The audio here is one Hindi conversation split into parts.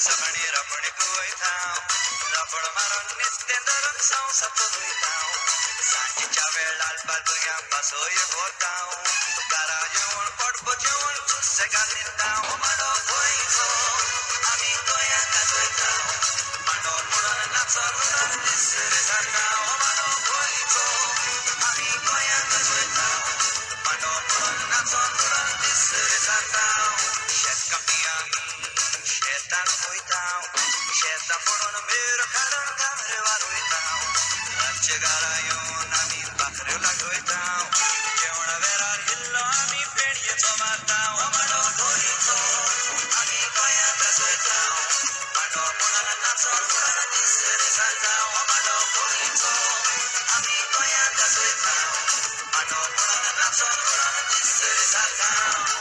सगळे रपणे गोयताव रपड मारून निस्तेंदरून संसत गोयताव सांजेच्या वेळार बालगोया बसोय होताव कारा जेवण पडपो जेवण सुसेगाद निताव माडो गोयचो आमी गोंयांत गोयताव माडो म्हणून नाचून दिसरे जाताव माडो गोयचो आमी गोंयांत गोयताव माडो म्हणून नाचून दिसरे जाताव शेत कापी आमी शेतान गोयताव शेतां पडून मेर काडून गामरे वारोयताव रातचे घरा येवन आमी बाकऱ्यो लागोयताव जेवण वेळार इल्लो आमी फेणयेचो मारताव माडो गोंयचो आमी गोंयांत गोयताव माडो म्हणून नाचून दिसरे जाताव माडो गोंयचो आमी गोंयांत गोयताव माडो म्हणून नाचून दिसरे जाताव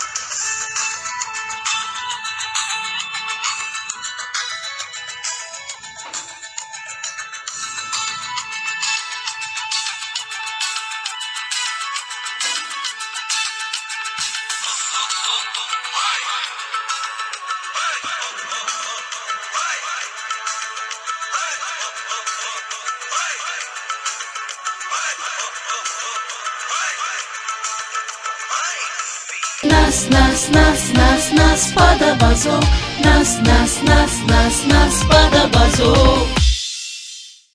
Nas, nas, nas, nas, nas, pada bazo. Nas, nas, nas, nas, nas, pada bazo.